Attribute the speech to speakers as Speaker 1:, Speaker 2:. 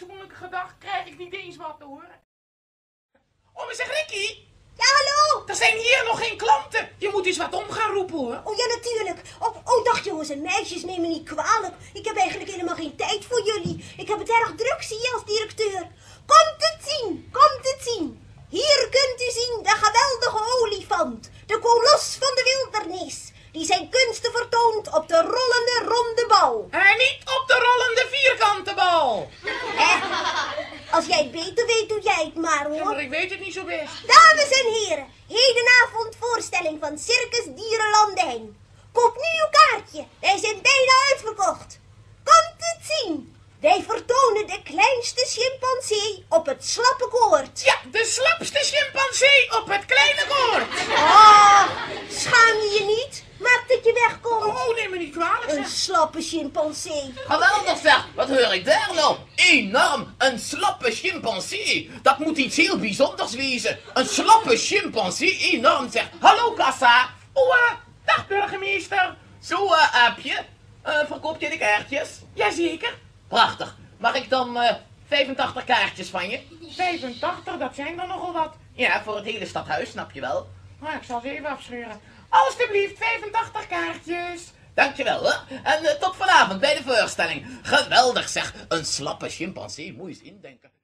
Speaker 1: fatsoenlijke dag krijg ik niet eens wat te horen. Oh, maar zeg Ricky.
Speaker 2: Ja, hallo?
Speaker 1: Er zijn hier nog geen klanten. Je moet eens wat om gaan roepen, hoor.
Speaker 2: Oh ja, natuurlijk. Oh, dag jongens en meisjes, neem me niet kwalijk. Ik heb eigenlijk helemaal geen tijd voor jullie. Ik heb het erg druk, zie je, als directeur. Komt het zien, komt het zien. Hier kunt u zien de geweldige olifant. De kolos van de wildernis. Die zijn kunsten vertoont op de rollende ronde bal.
Speaker 1: En niet op de rollende vierkante bal.
Speaker 2: Als jij het beter weet, doe jij het maar,
Speaker 1: Ja,
Speaker 2: hoor.
Speaker 1: maar ik weet het niet zo best.
Speaker 2: Dames en heren, hedenavond voorstelling van Circus Dierenlandijn. Koop nu uw kaartje, wij zijn bijna uitverkocht. Komt het zien. Wij vertonen de kleinste chimpansee op het slappe koord.
Speaker 1: Ja, de slapste chimpansee op het kleine koord.
Speaker 2: Ah, schaam je je niet? Maak dat je wegkomt.
Speaker 1: Oh, neem me niet kwalijk,
Speaker 2: Een
Speaker 1: zeg.
Speaker 2: slappe chimpansee.
Speaker 3: Geweldig zeg, wat hoor ik daar nou? Enorm, een slappe chimpansee. Dat moet iets heel bijzonders wezen. Een slappe chimpansee, enorm zeg. Hallo kassa.
Speaker 1: Oh, dag burgemeester.
Speaker 3: Zo, aapje. Verkoop je de kaartjes?
Speaker 1: Jazeker.
Speaker 3: Prachtig. Mag ik dan 85 kaartjes van je?
Speaker 1: 85, dat zijn er nogal wat.
Speaker 3: Ja, voor het hele stadhuis, snap je wel.
Speaker 1: Nou, ik zal ze even afscheuren. Alsjeblieft, 85 kaartjes.
Speaker 3: Dankjewel, hè. En tot vanavond bij de voorstelling. Geweldig zeg, een slappe chimpansee, moet je eens indenken.